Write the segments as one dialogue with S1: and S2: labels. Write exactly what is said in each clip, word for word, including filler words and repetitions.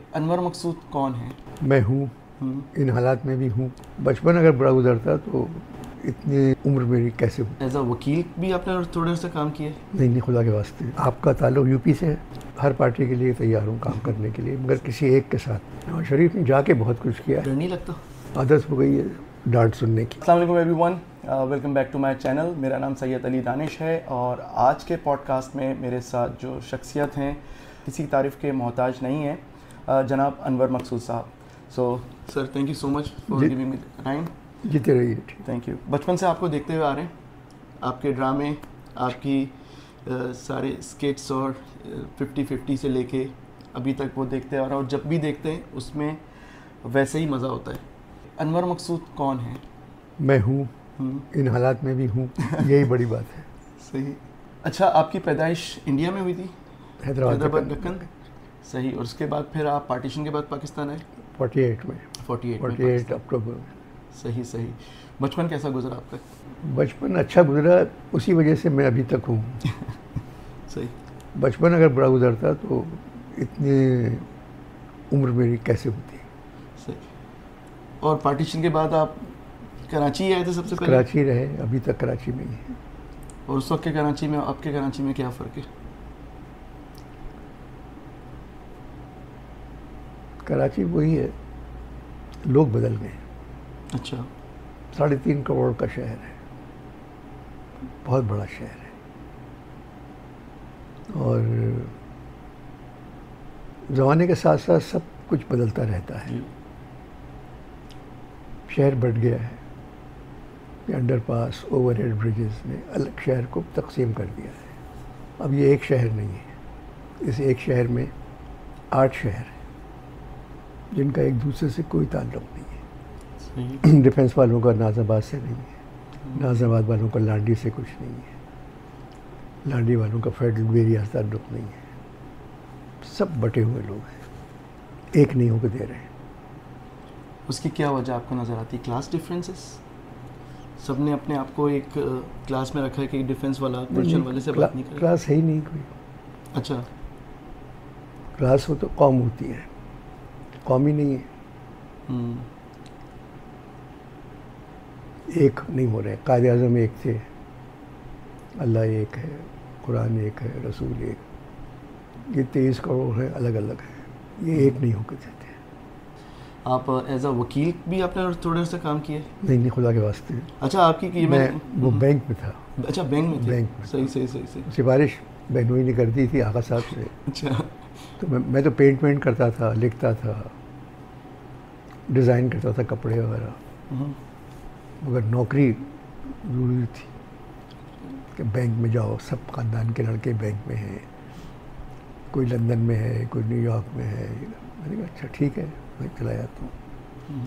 S1: अनवर मकसूद कौन है?
S2: मैं हूँ, इन हालात में भी हूँ। बचपन अगर बुरा गुजरता तो इतनी उम्र मेरी कैसे हो।
S1: एज अ वकील भी आपने थोड़े से काम किए?
S2: नहीं नहीं, खुदा के वास्ते। आपका ताल्लुक यूपी से है। हर पार्टी के लिए तैयार हूँ काम करने के लिए, मगर किसी एक के साथ। नवाज शरीफ ने जाके बहुत कुछ किया।
S1: डर नहीं लगता?
S2: आदत हो गई है डांट सुनने की।
S1: अस्सलाम वालेकुम everyone, welcome back to my channel. मेरा नाम सैयद अली दानिश है और आज के पॉडकास्ट में मेरे साथ जो शख्सियत हैं किसी तारीफ़ के मोहताज नहीं है, uh, जनाब Anwar Maqsood sahab. So sir, thank you so much for giving me time.
S2: जीते रहिए।
S1: Thank you. बचपन से आपको देखते हुए आ रहे हैं, आपके ड्रामे, आपकी uh, सारे स्केट्स और फिफ्टी फिफ्टी से लेके अभी तक वो देखते आ रहे हैं और जब भी देखते हैं उसमें वैसे ही मज़ा होता है। अनवर मकसूद कौन है?
S2: मैं हूँ, इन हालात में भी हूँ, यही बड़ी बात है।
S1: सही। अच्छा, आपकी पैदाइश इंडिया में हुई थी?
S2: हैदराबाद
S1: दक्कन। सही। और उसके बाद फिर आप पार्टीशन के बाद पाकिस्तान आए?
S2: फोर्टी एट में।
S1: Forty eight
S2: forty eight October में।
S1: सही सही। बचपन कैसा गुजरा आपका?
S2: बचपन अच्छा गुजरा, उसी वजह से मैं अभी तक हूँ।
S1: सही।
S2: बचपन अगर बुरा गुजरता तो इतनी उम्र मेरी कैसे होती।
S1: सही। और पार्टीशन के बाद आप कराची आए थे सबसे पहले?
S2: कराची रहे, अभी तक कराची में ही है।
S1: और उस वक्त के कराची में आपके कराची में क्या फ़र्क है?
S2: कराची वही है, लोग बदल गए।
S1: अच्छा।
S2: साढ़े तीन करोड़ का शहर है, बहुत बड़ा शहर है और ज़माने के साथ साथ सब कुछ बदलता रहता है। शहर बढ़ गया है, अंडरपास, ओवरहेड ब्रिजेस ने अलग शहर को तकसीम कर दिया है। अब ये एक शहर नहीं है, इस एक शहर में आठ शहर हैं जिनका एक दूसरे से कोई ताल्लुक नहीं है। डिफेंस वालों का नाज़ाबाद से नहीं है, नाज़ाबाद वालों का लांडी से कुछ नहीं है, लांडी वालों का फेडरल एरिया से ताल्लुक नहीं है। सब बटे हुए लोग हैं, एक नहीं होकर दे रहे हैं।
S1: उसकी क्या वजह आपको नज़र आती? Class differences? सब ने अपने आप को एक क्लास में रखा है कि डिफेंस वाला पुलिस वाले से बात नहीं करे।
S2: क्लास है ही नहीं कोई।
S1: अच्छा।
S2: क्लास हो तो कौम होती है, कौम ही नहीं है। एक नहीं हो रहे। कायदे आज़म एक थे, अल्लाह एक है, कुरान एक है, रसूल एक। ये तेईस करोड़ है, अलग अलग है, ये एक नहीं होकर देते।
S1: आप एज अ वकील भी आपने थोड़े से काम किए?
S2: नहीं नहीं, खुदा के वास्ते।
S1: अच्छा, आपकी की
S2: मैं, मैं वो बैंक में था।
S1: अच्छा, बैंक में थे?
S2: बैंक में।
S1: सही सही सही सही।
S2: सिफारिश बहनोई ने कर दी थी आगा साहब से।
S1: अच्छा।
S2: तो मैं मैं तो पेंट वेंट करता था, लिखता था, डिज़ाइन करता था कपड़े वगैरह, मगर नौकरी ज़रूरी थी कि बैंक में जाओ। सब ख़ानदान के लड़के बैंक में हैं, कोई लंदन में है, कोई न्यूयॉर्क में है। मैंने कहा अच्छा ठीक है, मैं चला जाता हूँ।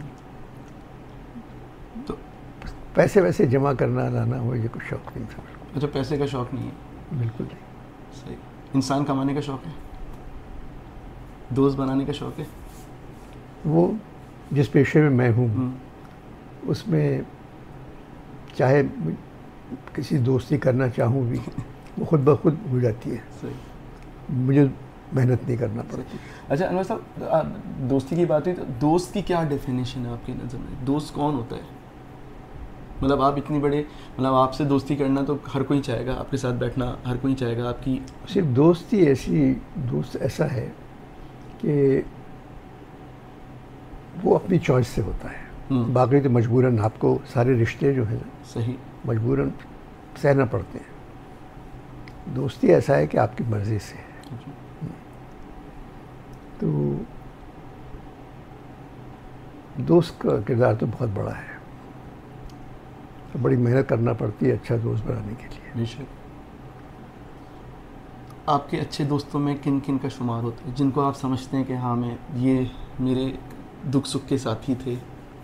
S2: तो पैसे वैसे जमा करना लाना वो ये कुछ शौक़ नहीं था।
S1: अच्छा, पैसे का शौक़ नहीं है?
S2: बिल्कुल नहीं।
S1: सही। इंसान कमाने का शौक़ है, दोस्त बनाने का शौक़ है?
S2: वो जिस पेशे में मैं हूँ उसमें चाहे किसी दोस्ती करना चाहूँ भी वो खुद ब खुद हो जाती है।
S1: सही।
S2: मुझे मेहनत नहीं करना पड़ती।
S1: अच्छा अनवर साहब, दोस्ती की बात हुई तो दोस्त की क्या डेफिनेशन है आपकी नज़र में? दोस्त कौन होता है? मतलब आप इतनी बड़े, मतलब आपसे दोस्ती करना तो हर कोई चाहेगा, आपके साथ बैठना हर कोई चाहेगा। आपकी
S2: सिर्फ दोस्ती ऐसी, दोस्त ऐसा है कि वो अपनी चॉइस से होता है, बाकी तो मजबूरन आपको सारे रिश्ते जो हैं
S1: सही
S2: मजबूरन सहना पड़ते हैं। दोस्ती ऐसा है कि आपकी मर्ज़ी से है। तो दोस्त का किरदार तो बहुत बड़ा है, तो बड़ी मेहनत करना पड़ती है अच्छा दोस्त बनाने के लिए।
S1: बेशक। आपके अच्छे दोस्तों में किन किन का शुमार होता है, जिनको आप समझते हैं कि हाँ मैं ये मेरे दुख सुख के साथी थे?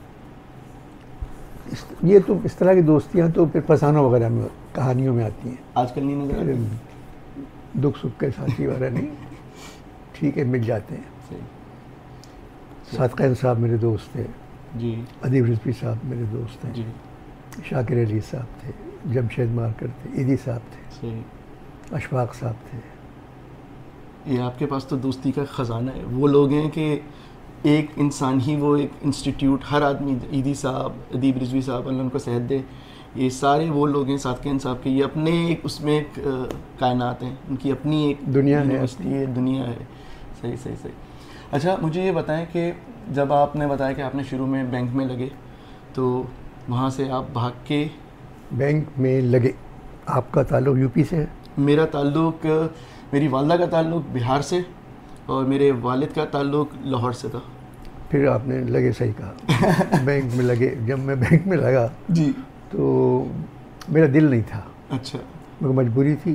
S2: इस, ये तो इस तरह की दोस्तियाँ तो फिर फसानों वगैरह में, कहानियों में आती हैं।
S1: आजकल नहीं नजर आती?
S2: दुख सुख के साथी वगैरह नहीं, ठीक है, मिल जाते हैं।
S1: सही।
S2: सादक़ैन साहब मेरे दोस्त थे
S1: जी।
S2: अदीब रिजवी साहब मेरे दोस्त हैं
S1: जी।
S2: शाकिर अली साहब थे, जमशेद मारकर थे, ईदी साहब थे,
S1: सही।
S2: अशफाक साहब थे,
S1: ये आपके पास तो दोस्ती का ख़जाना है। वो लोग हैं कि एक इंसान ही वो एक इंस्टीट्यूट, हर आदमी, ईदी साहब, अदीब रिजवी साहब, अल्लाह उनको सेहत दे, ये सारे वो लोग हैं, सादकिन साहब के, ये अपने एक उसमें एक कायनात हैं, उनकी अपनी एक
S2: दुनिया है,
S1: ये दुनिया है। सही सही सही। अच्छा, मुझे ये बताएं कि जब आपने बताया कि आपने शुरू में बैंक में लगे, तो वहाँ से आप भाग के
S2: बैंक में लगे। आपका ताल्लुक यूपी से है?
S1: मेरा ताल्लुक, मेरी वालदा का ताल्लुक बिहार से और मेरे वालिद का ताल्लुक लाहौर से था।
S2: फिर आपने लगे, सही कहा। बैंक में लगे। जब मैं बैंक में लगा
S1: जी,
S2: तो मेरा दिल नहीं था।
S1: अच्छा।
S2: मगर मजबूरी थी।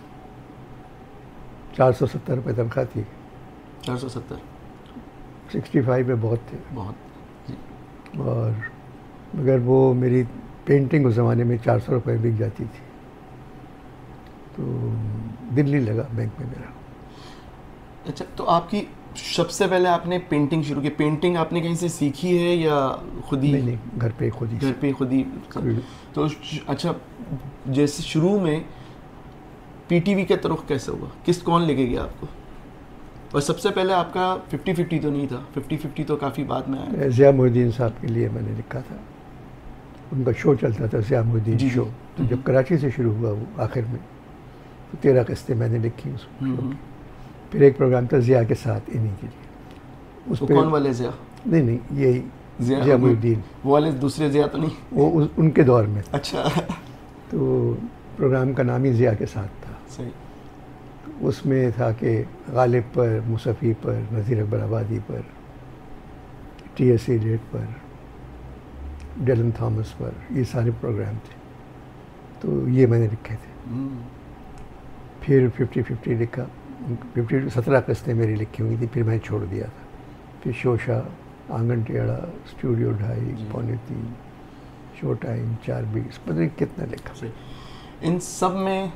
S2: चार सौ सत्तर रुपये तनख्वाह थी।
S1: चार सौ सत्तर
S2: सिक्सटी फाइव में बहुत थे।
S1: बहुत जी।
S2: और मगर वो मेरी पेंटिंग उस ज़माने में चार सौ रुपये बिक जाती थी, तो दिल नहीं लगा बैंक में मेरा।
S1: अच्छा, तो आपकी सबसे पहले आपने पेंटिंग शुरू की, पेंटिंग आपने कहीं से सीखी है या खुद ही?
S2: नहीं नहीं, घर पे खुद ही।
S1: घर पे खुद ही। तो अच्छा, जैसे शुरू में पीटीवी का तरफ कैसे हुआ, किस कौन लेके गया आपको? और सबसे पहले आपका फिफ्टी फिफ्टी तो नहीं था, फिफ्टी फिफ्टी तो काफ़ी बाद में आया।
S2: ज़िया मोहद्दीन साहब के लिए मैंने लिखा था, उनका शो चलता था, ज़िया मोहद्दीन शो। तो जब कराची से शुरू हुआ वो आखिर में, तो तेरह किस्तें मैंने लिखी उस शो की। फिर एक प्रोग्राम था ज़िया के साथ, इन्हीं के लिए।
S1: उस तो कौन वाले ज़िया?
S2: नहीं नहीं, यही ज़िया मोहद्दीन।
S1: वो वाले दूसरे ज़िया तो नहीं?
S2: वो उस, उनके दौर में।
S1: अच्छा।
S2: तो प्रोग्राम का नाम ही ज़िया के साथ था।
S1: सही।
S2: तो उसमें था कि गालिब पर, मुसफ़ी पर, नज़ीर अकबर आबादी पर, टी एस एलियट पर, डेलन थॉमस पर, ये सारे प्रोग्राम थे। तो ये मैंने लिखे थे। फिर फिफ्टी फिफ्टी लिखा। फिफ्टी सत्रह किस्तें मेरी लिखी हुई थी, फिर मैंने छोड़ दिया था। फिर शोशा, आंगन टेढ़ा, स्टूडियो ढाई, पौने तीन, शो टाइम, चार बीस, पता नहीं कितना लिखा।
S1: इन सब में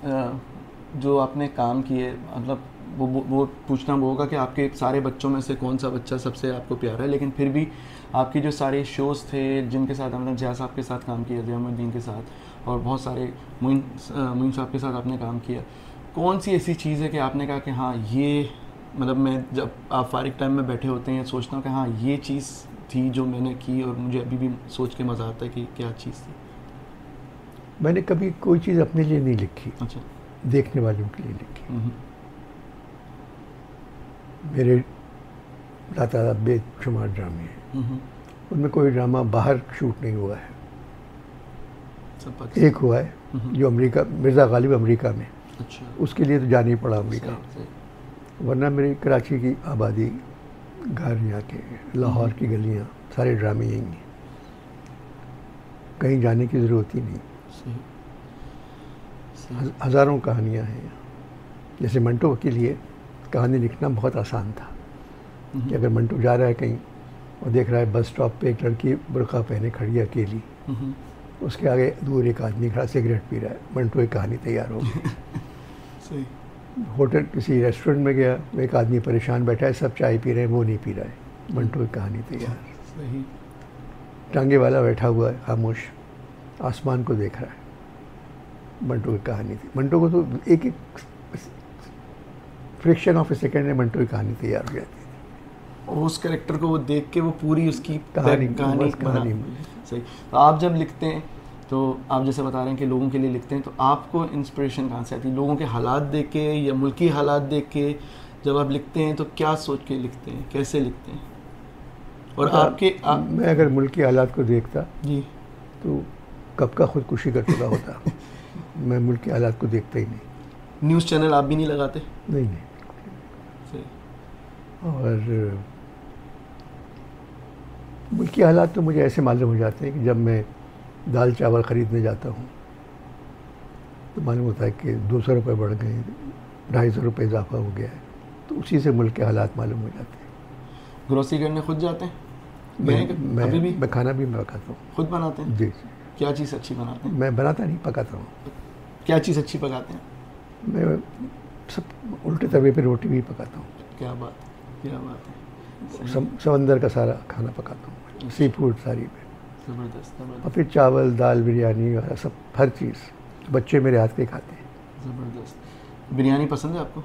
S1: जो आपने काम किए, मतलब वो वो पूछना वो होगा कि आपके सारे बच्चों में से कौन सा बच्चा सबसे आपको प्यारा है, लेकिन फिर भी आपके जो सारे शोज़ थे जिनके साथ हमने ज़िया साहब के साथ काम किया, ज़िया मोहद्दीन के साथ, और बहुत सारे मोइन मोइन साहब के साथ आपने काम किया, कौन सी ऐसी चीज़ है कि आपने कहा कि हाँ ये, मतलब मैं जब आप फारिग टाइम में बैठे होते हैं सोचता हूँ कि हाँ ये चीज़ थी जो मैंने की और मुझे अभी भी सोच के मज़ा आता है कि क्या चीज़ थी?
S2: मैंने कभी कोई चीज़ अपने लिए नहीं लिखी।
S1: अच्छा।
S2: देखने वालों के लिए लिखी। मेरे लाता बेशुमार ड्रामे हैं, उनमें कोई ड्रामा बाहर शूट नहीं हुआ है। एक हुआ है जो अमेरिका, मिर्ज़ा गालिब अमेरिका में।
S1: अच्छा।
S2: उसके लिए तो जाना ही पड़ा अमेरिका, वरना मेरी कराची की आबादी, घर यहाँ के, लाहौर की गलियाँ, सारे ड्रामे यहीं हैं, कहीं जाने की ज़रूरत ही नहीं। हज़ारों कहानियाँ हैं। जैसे मंटो के लिए कहानी लिखना बहुत आसान था कि अगर मंटो जा रहा है कहीं और देख रहा है बस स्टॉप पे एक लड़की बुर्का पहने खड़ी है अकेली, उसके आगे दूर एक आदमी खड़ा सिगरेट पी रहा है, मंटो की कहानी तैयार हो गई।
S1: सही।
S2: होटल किसी रेस्टोरेंट में गया, एक आदमी परेशान बैठा है, सब चाय पी रहे हैं, वो नहीं पी रहा है, मंटो की कहानी तैयार।
S1: सही।
S2: टांगे वाला बैठा हुआ है खामोश, आसमान को देख रहा है, मंटो की कहानी थी। मंटो को तो एक एक फ्रिक्शन ऑफ ए सेकेंड में मंटो की कहानी तैयार हो जाती थी।
S1: और उस कैरेक्टर को वो देख के वो पूरी उसकी
S2: कहानी
S1: कहानी,
S2: कहानी
S1: सही। तो आप जब लिखते हैं, तो आप जैसे बता रहे हैं कि लोगों के लिए लिखते हैं, तो आपको इंस्पिरेशन कहाँ से आती है? लोगों के हालात देख के या मुल्की हालात देख के जब आप लिखते हैं तो क्या सोच के लिखते हैं, कैसे लिखते हैं? और
S2: तो
S1: आपके आप...
S2: मैं अगर मुल्की हालात को देखता
S1: जी
S2: तो कब का खुदकुशी कर चुका होता। मैं मुल्की हालात को देखता ही नहीं।
S1: न्यूज़ चैनल आप भी नहीं लगाते?
S2: नहीं नहीं।
S1: सही।
S2: और मुल्की हालात तो मुझे ऐसे मालूम हो जाते हैं कि जब मैं दाल चावल ख़रीदने जाता हूँ तो मालूम होता है कि दो सौ रुपये बढ़ गए, ढाई सौ रुपये इजाफा हो गया है, तो उसी से मुल्क के हालात मालूम हो जाते हैं।
S1: ग्रोसरी करने खुद जाते हैं?
S2: मैं मैं,
S1: अभी भी?
S2: मैं खाना भी मैं पकाता हूँ।
S1: खुद बनाते हैं?
S2: जी।
S1: क्या चीज़ अच्छी बनाते हैं?
S2: मैं बनाता नहीं, पकाता हूँ।
S1: क्या चीज़ अच्छी पकाते हैं?
S2: मैं सब उल्टे तवे पे रोटी भी पकाता हूँ।
S1: क्या बात है, क्या बात है।
S2: सम, समंदर का सारा खाना पकाता हूँ, सी फूड सारी पे।
S1: ज़बरदस्त ज़बरदस्त।
S2: और फिर चावल, दाल, बिरयानी वगैरह सब, हर चीज़। बच्चे मेरे हाथ के खाते हैं।
S1: ज़बरदस्त। बिरयानी पसंद है आपको?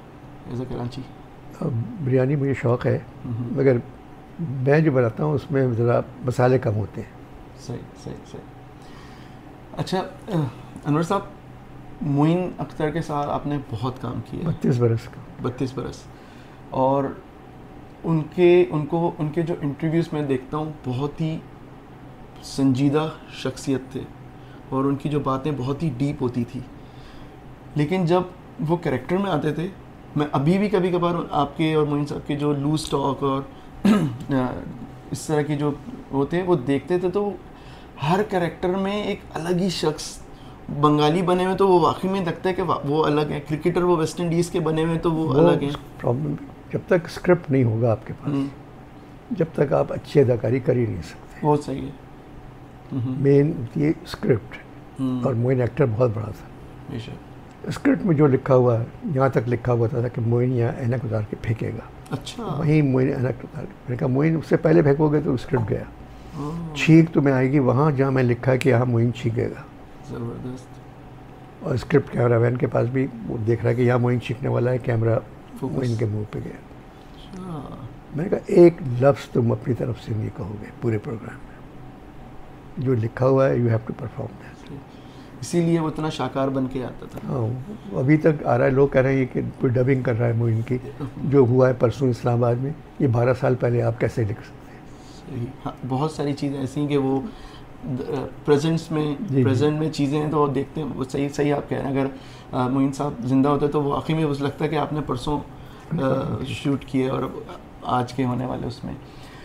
S1: As a Karachi?
S2: अब बिरयानी मुझे शौक़ है, मगर मैं जो बनाता हूँ उसमें ज़रा मसाले कम होते हैं।
S1: सही सही सही। अच्छा अनवर साहब, मोइन अख्तर के साथ आपने बहुत काम किया।
S2: बत्तीस बरस का।
S1: बत्तीस बरस। और उनके उनको उनके जो इंटरव्यूज़ में देखता हूँ बहुत ही संजीदा शख्सियत थे और उनकी जो बातें बहुत ही डीप होती थी, लेकिन जब वो कैरेक्टर में आते थे, मैं अभी भी कभी कभार आपके और मोइन साहब के जो लूज टॉक और इस तरह के जो होते हैं वो देखते थे, तो हर कैरेक्टर में एक अलग ही शख्स, बंगाली बने हुए तो वो वाकई में लगता है कि वो अलग है, क्रिकेटर वो वेस्ट इंडीज़ के बने हुए तो वो, वो अलग हैं।
S2: प्रॉब्लम जब तक स्क्रिप्ट नहीं होगा आपके पास, जब तक आप अच्छी अदाकारी कर ही नहीं सकते।
S1: बहुत सही है।
S2: मेन ये स्क्रिप्ट, और मोइन एक्टर बहुत बड़ा था। स्क्रिप्ट में जो लिखा हुआ है, यहाँ तक लिखा हुआ था कि मोइन यहाँ ऐनक उतार के फेंकेगा।
S1: अच्छा।
S2: वहीं मोइन ऐनक उतार के, मैंने कहा मोइन उससे पहले फेंकोगे तो स्क्रिप्ट गया। छींक तुम्हें आएगी वहाँ जहाँ मैं लिखा है कि यहाँ मोइन छींकेगा।
S1: ज़बरदस्त।
S2: और स्क्रिप्ट कैमरा मैन के पास भी वो देख रहा है कि यहाँ मोइन छींकने वाला है, कैमरा मोइन के मुंह पे गया।
S1: अच्छा।
S2: मैंने कहा एक लफ्ज़ तुम अपनी तरफ से नहीं कहोगे पूरे प्रोग्राम में, जो लिखा हुआ है you have to perform that.
S1: इसीलिए वो इतना शाकार बन के आता था।
S2: हाँ, अभी तक आ रहा है, लोग कह रहे हैं कि कोई डबिंग कर रहा है मोइन की, जो हुआ है परसों इस्लामाबाद में, ये बारह साल पहले आप कैसे लिख सकते हैं।
S1: हाँ, बहुत सारी चीज़ें ऐसी हैं कि वो प्रेजेंट्स में प्रेजेंट में चीज़ें हैं तो देखते हैं वो। सही सही आप कह रहे हैं। अगर मोइन साहब जिंदा होते तो वो आखिर में उस लगता है कि आपने परसों शूट किए और आज के होने वाले उसमें।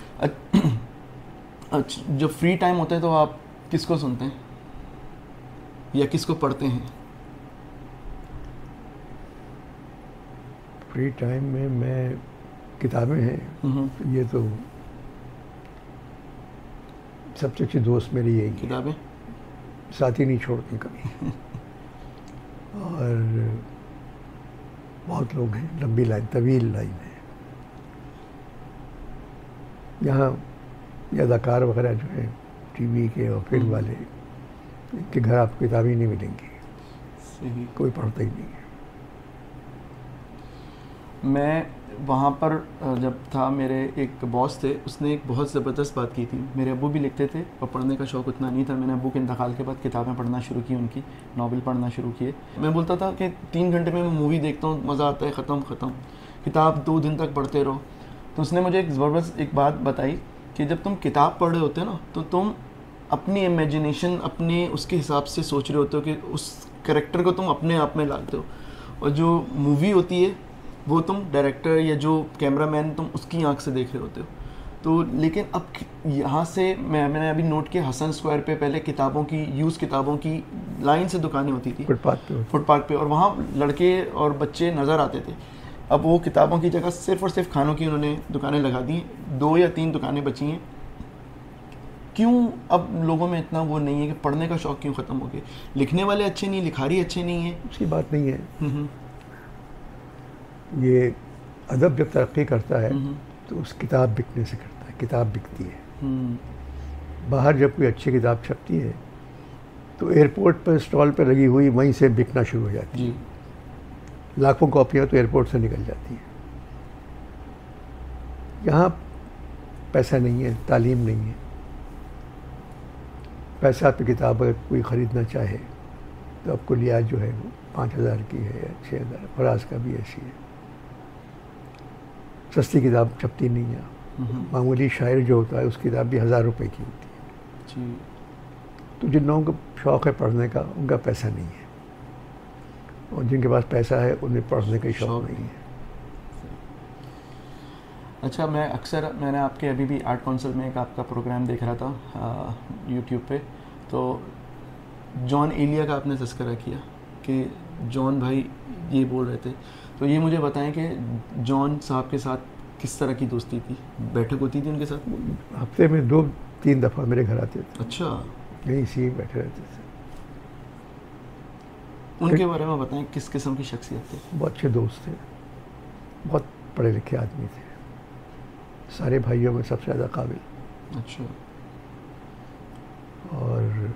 S1: अच्छा, जो फ्री टाइम होता है तो आप किसको सुनते हैं या किसको पढ़ते हैं?
S2: फ्री टाइम में मैं, किताबें हैं, ये तो सबसे अच्छी दोस्त मेरी यही
S1: किताबें,
S2: साथ ही नहीं छोड़ती कभी। और बहुत लोग हैं, लंबी लाइन, तवील लाइन है। यहाँ ये अदाकार वगैरह जो है टीवी के और फिल्म वाले, इनके घर आपको किताबें नहीं मिलेंगी।
S1: सही।
S2: कोई पढ़ता ही नहीं है।
S1: मैं वहाँ पर जब था, मेरे एक बॉस थे, उसने एक बहुत ज़बरदस्त बात की थी। मेरे अब्बू भी लिखते थे और पढ़ने का शौक़ उतना नहीं था। मैंने अब्बू के इंतकाल के बाद किताबें पढ़ना शुरू की, उनकी नॉवेल पढ़ना शुरू किए। मैं बोलता था कि तीन घंटे में मैं मूवी देखता हूँ, मज़ा आता है, ख़त्म ख़त्म किताब दो दिन तक पढ़ते रहो। तो उसने मुझे एक ज़बरदस्त एक बात बताई कि जब तुम किताब पढ़ रहे होते हो ना, तो तुम अपनी इमेजिनेशन अपने उसके हिसाब से सोच रहे होते हो कि उस कैरेक्टर को तुम अपने आप में लाते हो, और जो मूवी होती है वो तुम डायरेक्टर या जो कैमरामैन तुम उसकी आंख से देख रहे होते हो। तो लेकिन अब यहाँ से मैं मैंने अभी नोट किया, हसन स्क्वायर पे पहले किताबों की, यूज़ किताबों की लाइन से दुकानें होती थी,
S2: फुटपाथ पे
S1: फुटपाथ पे और वहाँ लड़के और बच्चे नज़र आते थे। अब वो किताबों की जगह सिर्फ़ और सिर्फ खानों की उन्होंने दुकानें लगा दी, दो या तीन दुकानें बची हैं। क्यों अब लोगों में इतना वो नहीं है कि पढ़ने का शौक़ क्यों ख़त्म हो गया? लिखने वाले अच्छे नहीं, लिखारी अच्छे नहीं है,
S2: उसकी बात नहीं है। ये अदब जब तरक्की करता है तो उस किताब बिकने से करता है, किताब बिकती है। बाहर जब कोई अच्छी किताब छपती है तो एयरपोर्ट पर स्टॉल पर लगी हुई वहीं से बिकना शुरू हो जाती है। लाखों कॉपियाँ तो एयरपोर्ट से निकल जाती हैं। यहाँ पैसा नहीं है, तालीम नहीं है। पैसा पे किताब अगर कोई ख़रीदना चाहे तो आपको लिहाज जो है वो पाँच हज़ार की है या छः हज़ार, फराज का भी ऐसी है। सस्ती किताब छपती नहीं है। मामूली शायर जो होता है उसकी किताब भी हज़ार रुपए की होती है। तो जिन लोगों को शौक़ है पढ़ने का, उनका पैसा नहीं है, और जिनके पास पैसा है उन्हें पढ़ने का शौक़ नहीं है।
S1: अच्छा, मैं अक्सर मैंने आपके अभी भी आर्ट काउंसिल में एक आपका प्रोग्राम देख रहा था यूट्यूब पे, तो जॉन एलिया का आपने तज़किरा किया कि जॉन भाई ये बोल रहे थे, तो ये मुझे बताएं कि जॉन साहब के साथ किस तरह की दोस्ती थी, बैठक होती थी उनके साथ?
S2: हफ्ते में दो तीन दफ़ा मेरे घर आते थे।
S1: अच्छा।
S2: यहीं इसी बैठे रहते थे।
S1: उनके बारे में बताएं, किस किस्म की शख्सियत थे?
S2: बहुत अच्छे दोस्त थे, बहुत पढ़े लिखे आदमी थे, सारे भाइयों में सबसे ज़्यादा काबिल।
S1: अच्छा।
S2: और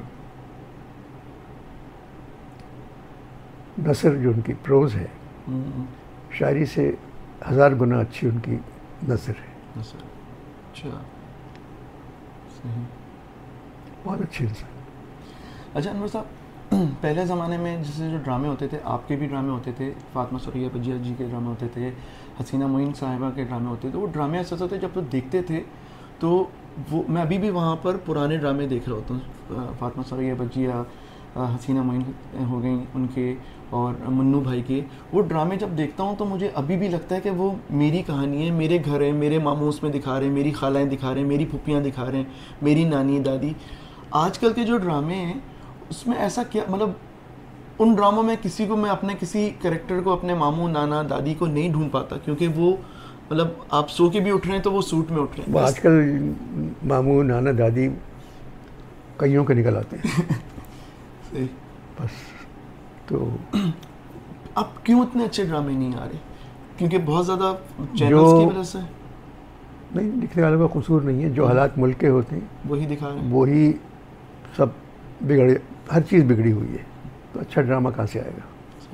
S2: नसर जो उनकी प्रोज़ है, शायरी से हज़ार गुना अच्छी उनकी नज़र है।
S1: नज़र, अच्छा, सही,
S2: बहुत अच्छे इंसान।
S1: अच्छा अनवर साहब, पहले ज़माने में जैसे जो ड्रामे होते थे, आपके भी ड्रामे होते थे, फातिमा सुरैया बजिया जी के ड्रामे होते थे, हसीना मोइन साहिबा के ड्रामे होते थे, वो ड्रामे ऐसे होते थे जब वो देखते थे तो वो, मैं अभी भी वहाँ पर पुराने ड्रामे देख रहा होता हूँ, फातिमा सुरैया बजिया, हसीना मोइन हो गई उनके, और मन्नू भाई के, वो ड्रामे जब देखता हूँ तो मुझे अभी भी लगता है कि वो मेरी कहानी है, मेरे घर है, मेरे मामू उसमें दिखा रहे हैं, मेरी खालाएँ दिखा रहे हैं, मेरी फुप्पियाँ दिखा रहे हैं, मेरी नानी दादी। आजकल के जो ड्रामे हैं उसमें ऐसा क्या, मतलब उन ड्रामों में किसी को, मैं अपने किसी कैरेक्टर को, अपने मामू नाना दादी को नहीं ढूंढ पाता, क्योंकि वो मतलब आप सो के भी उठ रहे हैं तो वो सूट में उठ रहे हैं।
S2: वो आजकल मामू नाना दादी कईयों के निकल आते हैं।
S1: सही।
S2: बस तो
S1: अब क्यों इतने अच्छे ड्रामे नहीं आ रहे? क्योंकि बहुत ज़्यादा चैनल्स की वजह से?
S2: नहीं, लिखने वालों का कसूर नहीं है, जो हालात मुल्क के होते हैं
S1: वही दिखा रहे हैं,
S2: वही सब बिगड़े, हर चीज़ बिगड़ी हुई है, तो अच्छा ड्रामा कहाँ से आएगा?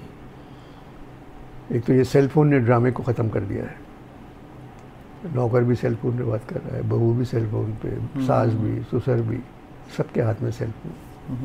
S2: एक तो ये सेल फोन ने ड्रामे को ख़त्म कर दिया है, नौकर भी सेल फोन पे बात कर रहा है, बहू भी सेल फोन पे, सास भी, ससुर भी, सबके हाथ में सेल फोन।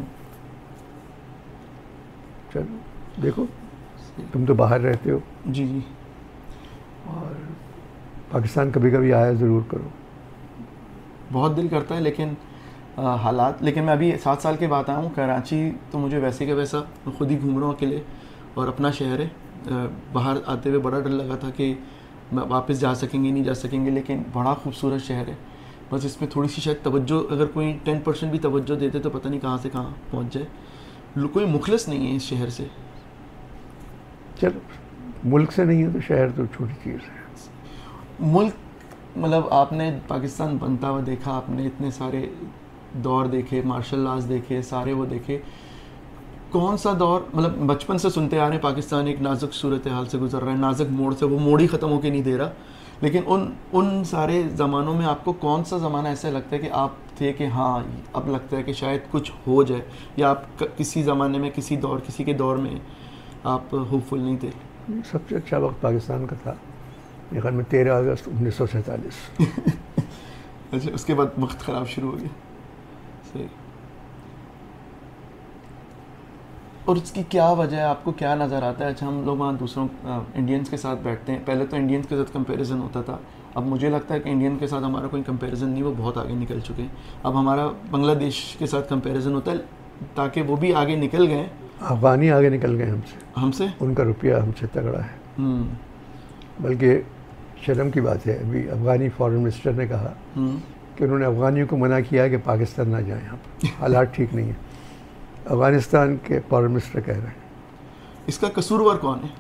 S2: चलो देखो, तुम तो बाहर रहते हो।
S1: जी जी।
S2: और पाकिस्तान कभी कभी आया ज़रूर करो।
S1: बहुत दिल करता है, लेकिन आ, हालात, लेकिन मैं अभी सात साल के बाद आया हूँ कराची, तो मुझे वैसे का वैसा, मैं खुद ही घूम रहा हूँ अकेले, और अपना शहर है। आ, बाहर आते हुए बड़ा डर लगा था कि वापस जा सकेंगे नहीं जा सकेंगे, लेकिन बड़ा खूबसूरत शहर है। बस इसमें थोड़ी सी शायद तवज्जो, अगर कोई टेन परसेंट भी तवज्जो देते तो पता नहीं कहाँ से कहाँ पहुँच जाए। कोई मुखलिस नहीं है इस शहर से।
S2: चलो, मुल्क से नहीं है तो शहर तो छोटी चीज़ है।
S1: मुल्क मतलब आपने पाकिस्तान बनता हुआ देखा, आपने इतने सारे दौर देखे, मार्शल लॉज देखे, सारे वो देखे, कौन सा दौर, मतलब बचपन से सुनते आ रहे हैं पाकिस्तान एक नाजुक सूरत हाल से गुजर रहा है, नाजुक मोड़ से, वो मोड़ ही ख़त्म होके नहीं दे रहा, लेकिन उन उन सारे ज़मानों में आपको कौन सा ज़माना ऐसा लगता है कि आप थे कि हाँ अब लगता है कि शायद कुछ हो जाए, या आप किसी ज़माने में, किसी दौर, किसी के दौर में आप होपफुल नहीं थे?
S2: सबसे अच्छा वक्त पाकिस्तान का था मेरे ख्याल में तेरह अगस्त उन्नीस सौ सैंतालीस।
S1: अच्छा, उसके बाद वक्त ख़राब शुरू हो गया। सही। और इसकी क्या वजह है, आपको क्या नज़र आता है? अच्छा, हम लोग वहाँ दूसरों इंडियंस के साथ बैठते हैं, पहले तो इंडियंस के साथ कंपैरिजन होता था, अब मुझे लगता है कि इंडियन के साथ हमारा कोई कंपैरिजन नहीं, वो बहुत आगे निकल चुके हैं। अब हमारा बांग्लादेश के साथ कंपैरिजन होता है, ताकि वो भी आगे निकल गए।
S2: अफगानी आगे निकल गए हमसे
S1: हमसे
S2: उनका रुपया हमसे तगड़ा है। बल्कि शर्म की बात है, अभी अफगानी फॉरेन मिनिस्टर ने कहा कि उन्होंने अफगानियों को मना किया कि पाकिस्तान ना जाए, यहाँ पर हालात ठीक नहीं है। अफगानिस्तान के फॉरेन मिनिस्टर कह रहे हैं।
S1: इसका कसूरवार कौन है?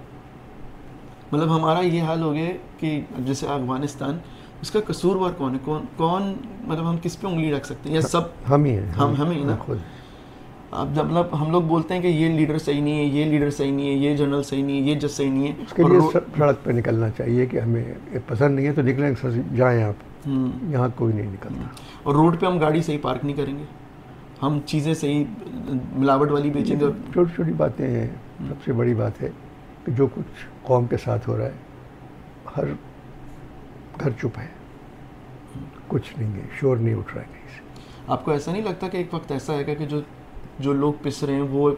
S1: मतलब हमारा ये हाल हो गया कि जैसे अफगानिस्तान, उसका कसूरवार कौन है? कौन कौन मतलब हम किस पे उंगली रख सकते हैं, या सब
S2: हम ही हैं?
S1: हम हम ही ना
S2: खुद।
S1: अब जब मतलब हम लोग बोलते हैं कि ये लीडर सही नहीं है, ये लीडर सही नहीं है, ये जनरल सही नहीं है, ये जज सही नहीं है,
S2: उसके लिए सड़क पे निकलना चाहिए कि हमें ये पसंद नहीं है तो निकलें, जाएं आप। यहाँ कोई नहीं निकलता।
S1: और रोड पे हम गाड़ी सही पार्क नहीं करेंगे, हम चीज़ें सही मिलावट वाली बेचेंगे।
S2: छोटी छोटी बातें हैं। सबसे बड़ी बात है कि जो कुछ कौम के साथ हो रहा है, हर घर चुप है, कुछ नहीं है, शोर नहीं उठ रहा है कहीं से।
S1: आपको ऐसा नहीं लगता कि एक वक्त ऐसा आएगा कि जो जो लोग पिस रहे हैं वो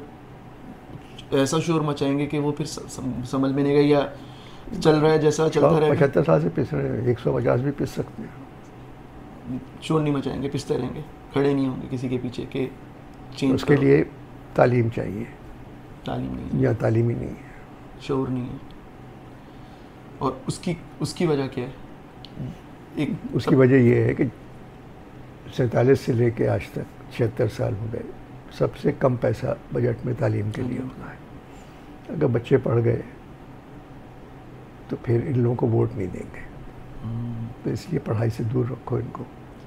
S1: ऐसा शोर मचाएंगे कि वो फिर समझ में नहीं गई, या चल रहा है जैसा चलता रहेगा?
S2: पचहत्तर साल से पिस रहे हैं, एक सौ पचास भी पिस सकते हैं।
S1: शोर नहीं मचाएंगे, पिसते रहेंगे, खड़े नहीं होंगे किसी के पीछे के चेंज।
S2: उसके लिए तालीम चाहिए।
S1: तालीम नहीं है,
S2: या तालीम ही नहीं है,
S1: शोर नहीं है। और उसकी उसकी वजह क्या है? एक
S2: उसकी वजह यह है कि सैंतालीस से लेके आज तक छिहत्तर साल हो गए, सबसे कम पैसा बजट में तालीम के लिए होना है। अगर बच्चे पढ़ गए तो फिर इन लोगों को वोट नहीं देंगे, तो इसलिए पढ़ाई से दूर रखो इनको,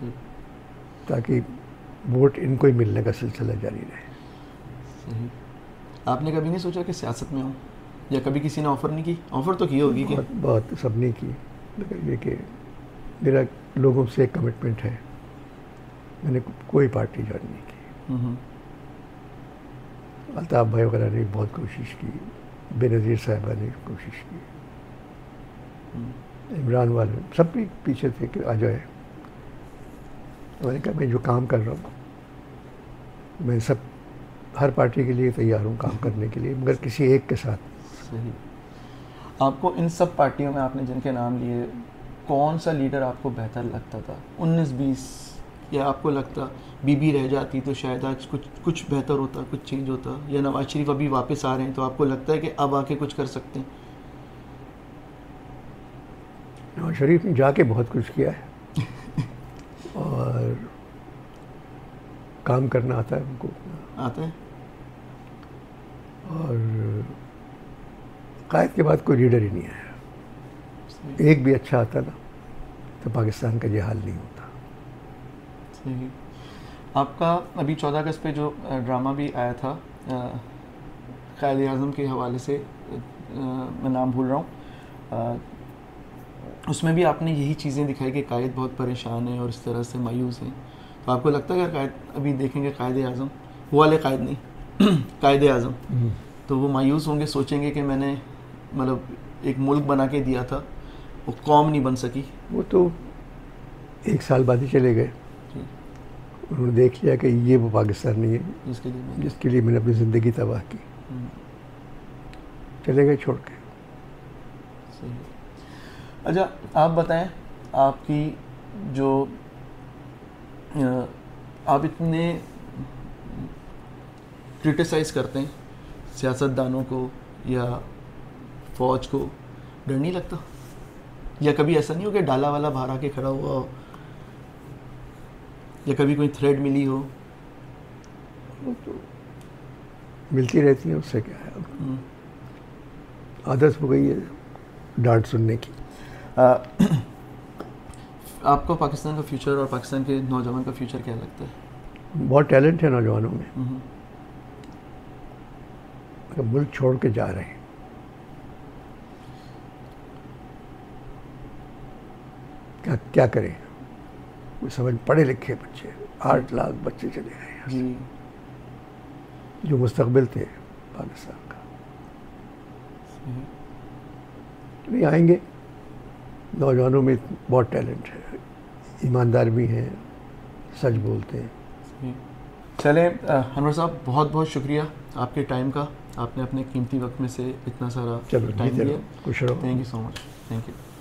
S2: ताकि वोट इनको ही मिलने का सिलसिला जारी रहे।
S1: सही। आपने कभी नहीं सोचा कि सियासत में हो, या कभी किसी ने ऑफ़र नहीं की? ऑफ़र तो की होगी कि
S2: बहुत, बहुत सब ने की, लेकिन ये कि मेरा लोगों से एक कमिटमेंट है, मैंने कोई पार्टी ज्वाइन नहीं की। अल्ताफ़ भाई वगैरह ने बहुत कोशिश की, बेनज़ीर साहिबा ने कोशिश की, इमरान वाले सब भी पीछे थे कि आ जाए। मैंने कहा मैं जो काम कर रहा हूँ मैं सब हर पार्टी के लिए तैयार हूँ काम करने के लिए, मगर किसी एक के साथ।
S1: सही। आपको इन सब पार्टियों में आपने जिनके नाम लिए, कौन सा लीडर आपको बेहतर लगता था उन्नीस बीस, या आपको लगता बीबी रह जाती तो शायद आज कुछ कुछ बेहतर होता, कुछ चेंज होता, या नवाज शरीफ अभी वापस आ रहे हैं तो आपको लगता है कि अब आके कुछ कर सकते हैं?
S2: नवाज शरीफ ने जाके बहुत कुछ किया है और काम करना आता है उनको,
S1: आता है।
S2: और कायद के बाद कोई लीडर ही नहीं आया। एक भी अच्छा आता ना तो पाकिस्तान का ये हाल नहीं होता।
S1: सही। आपका अभी चौदह अगस्त पे जो ड्रामा भी आया था कायद आज़म के हवाले से, मैं नाम भूल रहा हूँ, उसमें भी आपने यही चीज़ें दिखाई कि कायद बहुत परेशान है और इस तरह से मायूस हैं। तो आपको लगता है अगर कायद अभी देखेंगे कायद आज़म, वो वाले कायद नहीं कायद आज़म, तो वो मायूस होंगे, सोचेंगे कि मैंने मतलब एक मुल्क बना के दिया था, वो कौम नहीं बन सकी।
S2: वो तो एक साल बाद ही चले गए। उन्होंने देख लिया कि ये वो पाकिस्तान नहीं है
S1: जिसके लिए मैंने
S2: जिसके लिए मैंने अपनी ज़िंदगी तबाह की। चले गए छोड़ के।
S1: सही। अच्छा, आप बताएं, आपकी जो आप इतने क्रिटिसाइज़ करते हैं सियासतदानों को या फ़ौज को, डर नहीं लगता? या कभी ऐसा नहीं हो कि डाला वाला बाहर आके खड़ा हुआ हो, या कभी कोई थ्रेड मिली हो?
S2: वो तो मिलती रहती है, उससे क्या है, आदत हो गई है डांट सुनने की।
S1: आ, आपको पाकिस्तान का फ्यूचर और पाकिस्तान के नौजवान का फ्यूचर क्या लगता है?
S2: बहुत टैलेंट है नौजवानों में, मुल्क छोड़ के जा रहे हैं। क्या क्या करें, वो समझ पढ़े लिखे बच्चे, आठ लाख बच्चे चले गए यहाँ से, जो मुस्तकबिल थे पाकिस्तान का। नहीं आएंगे। नौजवानों में बहुत टैलेंट है, ईमानदार भी हैं, सच बोलते हैं।
S1: चलें अनवर साहब, बहुत बहुत शुक्रिया आपके टाइम का, आपने अपने कीमती वक्त में से इतना सारा टाइम दिया।
S2: खुश रहो।
S1: Thank you so much. Thank you.